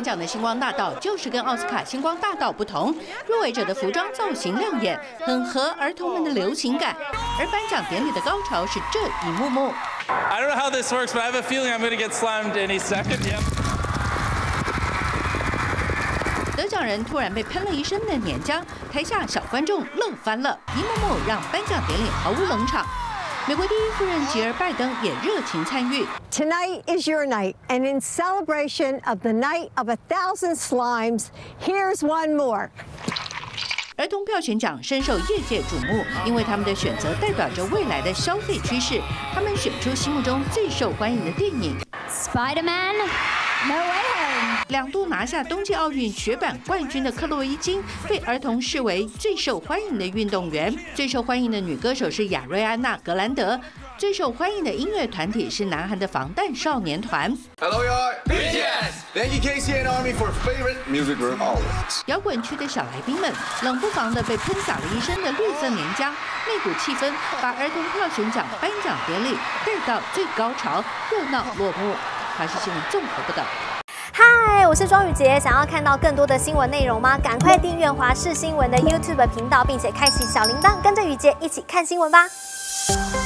选奖的星光大道就是跟奥斯卡星光大道不同，入围者的服装造型亮眼，很合儿童们的流行感。而颁奖典礼的高潮是这一幕幕。 I don't know how this works, but I have a feeling I'm going to get slammed any second. Yep. 得奖人突然被喷了一身的黏浆，台下小观众乐翻了，一幕幕让颁奖典礼毫无冷场。美国第一夫人吉尔拜登也热情参与。 Tonight is your night, and in celebration of the night of 1,000 slimes, here's one more. 儿童票选奖深受业界瞩目，因为他们的选择代表着未来的消费趋势。他们选出心目中最受欢迎的电影《 Spider-Man No Way Home》。 2度拿下冬季奥运雪板冠军的克洛伊金被儿童视为最受欢迎的运动员。最受欢迎的女歌手是亚瑞安娜·格兰德。最受欢迎的音乐团体是南韩的防弹少年团。 Hello, y'all. BTS. Thank you, KCN Army, for favorite music group always. 摇滚区的小来宾们冷不防地被喷洒了一身的绿色黏浆，那股气氛把儿童票选奖颁奖典礼带到最高潮，热闹落幕。华视新闻综合报道。 嗨，我是庄宇杰。想要看到更多的新闻内容吗？赶快订阅华视新闻的 YouTube 频道，并且开启小铃铛，跟着宇杰一起看新闻吧。